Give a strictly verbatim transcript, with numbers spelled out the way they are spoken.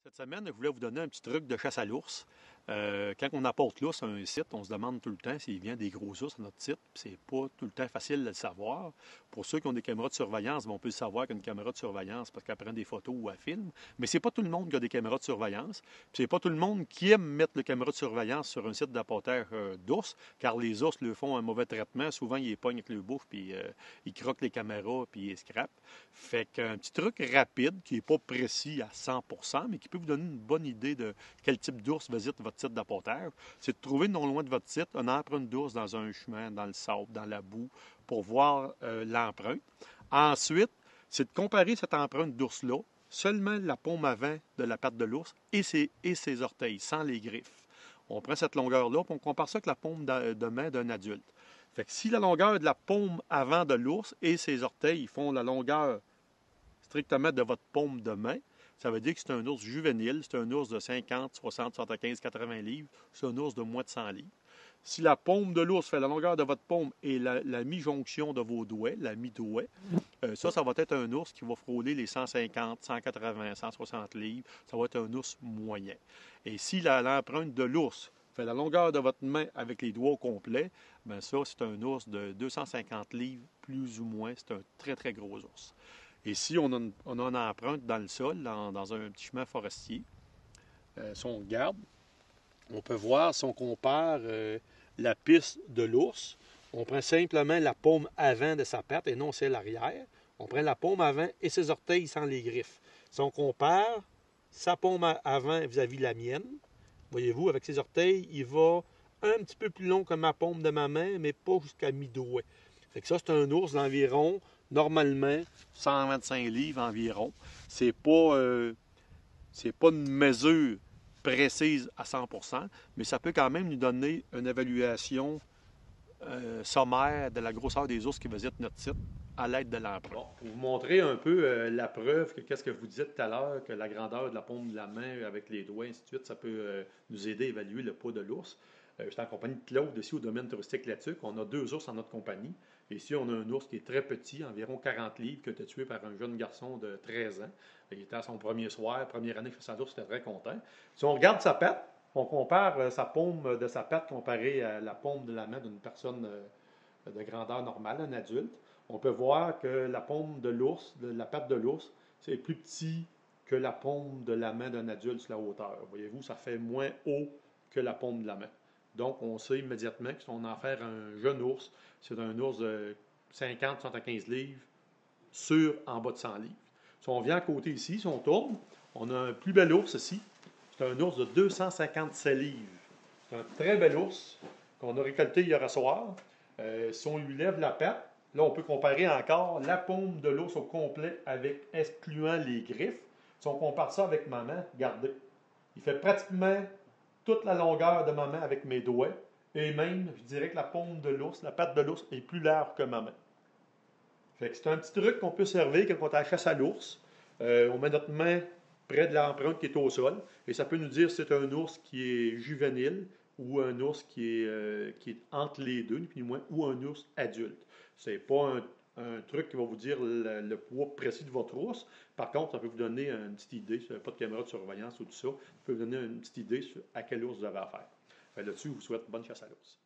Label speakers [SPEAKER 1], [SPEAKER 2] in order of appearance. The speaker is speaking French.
[SPEAKER 1] Cette semaine, je voulais vous donner un petit truc de chasse à l'ours. Euh, quand on apporte l'ours à un site, on se demande tout le temps s'il vient des gros ours à notre site. C'est pas tout le temps facile de le savoir. Pour ceux qui ont des caméras de surveillance, ben, on peut le savoir qu'une caméra de surveillance parce qu'elle prend des photos ou elle filme. Mais c'est pas tout le monde qui a des caméras de surveillance. Puis c'est pas tout le monde qui aime mettre le caméra de surveillance sur un site d'apportage euh, d'ours, car les ours leur font un mauvais traitement. Souvent, ils les pognent avec le bouffe, puis euh, ils croquent les caméras, puis ils les scrapent. Fait qu'un petit truc rapide qui n'est pas précis à cent pour cent, mais qui peut vous donner une bonne idée de quel type d'ours visite votre site d'apportage, c'est de trouver non loin de votre site une empreinte d'ours dans un chemin, dans le sable, dans la boue, pour voir euh, l'empreinte. Ensuite, c'est de comparer cette empreinte d'ours-là, seulement la paume avant de la patte de l'ours et ses, et ses orteils, sans les griffes. On prend cette longueur-là, puis on compare ça avec la paume de, de main d'un adulte. Fait que si la longueur de la paume avant de l'ours et ses orteils font la longueur strictement de votre paume de main, ça veut dire que c'est un ours juvénile, c'est un ours de cinquante, soixante, soixante-quinze, quatre-vingts livres, c'est un ours de moins de cent livres. Si la paume de l'ours fait la longueur de votre paume et la, la mi-jonction de vos doigts, la mi-doigt, euh, ça, ça va être un ours qui va frôler les cent cinquante, cent quatre-vingts, cent soixante livres. Ça va être un ours moyen. Et si la, l'empreinte de l'ours fait la longueur de votre main avec les doigts au complet, bien ça, c'est un ours de deux cent cinquante livres, plus ou moins. C'est un très, très gros ours. Et si on a une, on a une empreinte dans le sol, dans, dans un petit chemin forestier, euh, si on regarde, on peut voir, si on compare euh, la piste de l'ours, on prend simplement la paume avant de sa patte et non celle arrière. On prend la paume avant et ses orteils sans les griffes. Si on compare sa paume avant vis-à-vis de la mienne, voyez-vous, avec ses orteils, il va un petit peu plus long que ma paume de ma main, mais pas jusqu'à mi-doigt. Fait que ça, c'est un ours d'environ, normalement, cent vingt-cinq livres environ. C'est pas, euh, c'est pas une mesure précise à cent pour cent, mais ça peut quand même nous donner une évaluation euh, sommaire de la grosseur des ours qui visitent notre site à l'aide de l'empreinte. Bon, pour vous montrer un peu euh, la preuve que qu'est-ce que vous dites tout à l'heure, que la grandeur de la paume de la main avec les doigts, ainsi de suite, ça peut euh, nous aider à évaluer le poids de l'ours. Euh, je suis en compagnie de Claude ici au domaine touristique Latuc. On a deux ours en notre compagnie. Et ici, on a un ours qui est très petit, environ quarante livres, qui a été tué par un jeune garçon de treize ans. Il était à son premier soir, première année que ça l'ours, il était très content. Si on regarde sa patte, on compare euh, sa paume de sa patte comparée à la paume de la main d'une personne euh, de grandeur normale, un adulte. On peut voir que la paume de l'ours, de la patte de l'ours, c'est plus petit que la paume de la main d'un adulte sur la hauteur. Voyez-vous, ça fait moins haut que la paume de la main. Donc, on sait immédiatement que si on en fait un jeune ours, c'est un ours de cinquante à soixante-quinze livres sur en bas de cent livres. Si on vient à côté ici, si on tourne, on a un plus bel ours ici. C'est un ours de deux cent cinquante-sept livres. C'est un très bel ours qu'on a récolté hier soir. Euh, si on lui lève la patte, là, on peut comparer encore la paume de l'ours au complet avec excluant les griffes. Si on compare ça avec ma main, regardez. Il fait pratiquement toute la longueur de ma main avec mes doigts. Et même, je dirais que la paume de l'ours, la patte de l'ours est plus large que ma main. Fait que c'est un petit truc qu'on peut servir quand on est à la chasse à l'ours. Euh, on met notre main près de l'empreinte qui est au sol. Et ça peut nous dire si c'est un ours qui est juvénile ou un ours qui est, euh, qui est entre les deux, ni plus ni moins, ou un ours adulte. C'est pas un, un truc qui va vous dire le, le poids précis de votre ours. Par contre, ça peut vous donner une petite idée, si vous n'avez pas de caméra de surveillance ou tout ça, ça peut vous donner une petite idée sur à quel ours vous avez affaire. Fait là-dessus, je vous souhaite bonne chasse à l'ours.